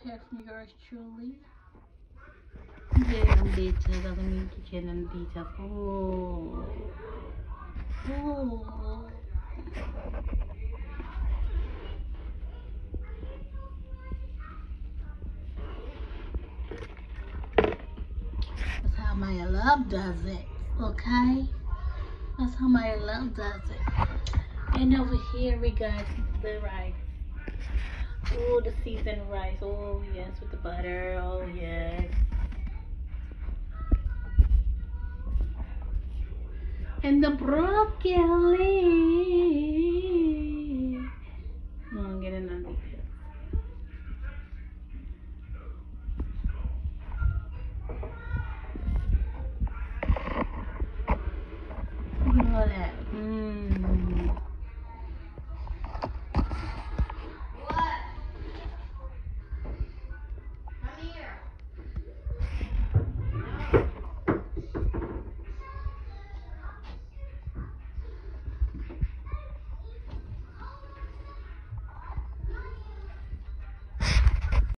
podcast from yours truly. Getting details of the new kitchen and details. Oh. Oh. That's how my love does it. Okay? That's how my love does it. And over here we got the rice. Oh, the seasoned rice. Oh, yes, with the butter. Oh, yes. And the broccoli.